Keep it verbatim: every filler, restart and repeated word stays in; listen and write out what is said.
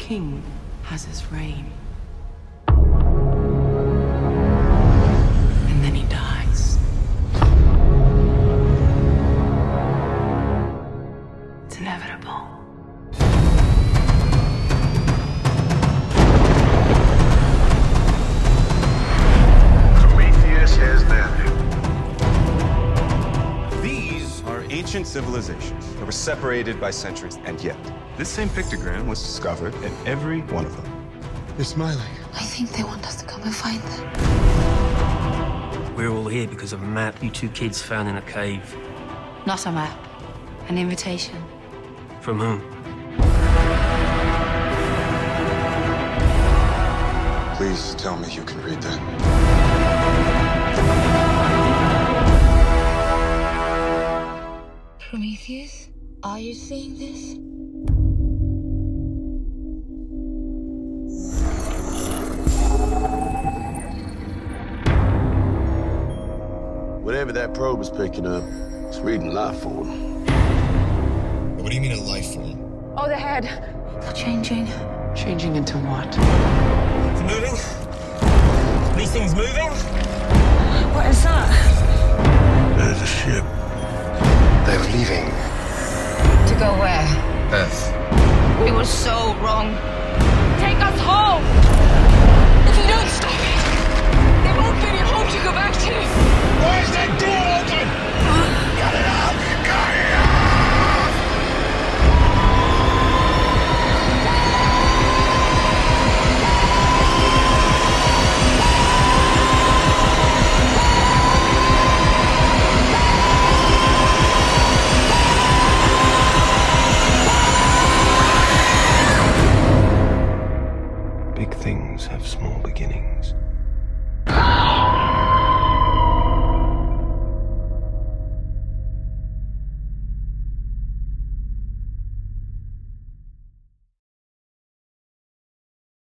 king has his reign. And then he dies. It's inevitable. Prometheus has landed. These are ancient civilizations that were separated by centuries, and yet this same pictogram was discovered in every one of them. They're smiling. I think they want us to come and find them. We're all here because of a map you two kids found in a cave. Not a map. An invitation. From whom? Please tell me you can read that. Prometheus, are you seeing this? Whatever that probe is picking up, it's reading life form. What do you mean a life form? Oh, the head. They're changing. Changing into what? It's moving? These things moving? What is that? There's a ship. They're leaving. To go where? Earth. We were so wrong. Take us home! If you don't stop it, there won't be any home to go back to. Why is that door open? Got it up! Got it up! Big things have small beginnings.